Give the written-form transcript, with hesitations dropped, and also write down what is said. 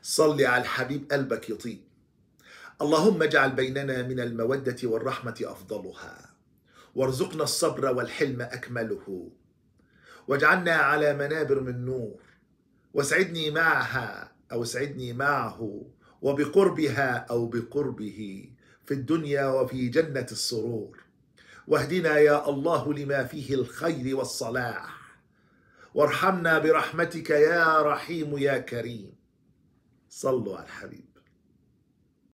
صل على الحبيب قلبك يطيب. اللهم اجعل بيننا من المودة والرحمة أفضلها، وارزقنا الصبر والحلم أكمله، واجعلنا على منابر من نور، واسعدني معها أو اسعدني معه، وبقربها أو بقربه، في الدنيا وفي جنة السرور. واهدنا يا الله لما فيه الخير والصلاح، وارحمنا برحمتك يا رحيم يا كريم. صلوا على الحبيب.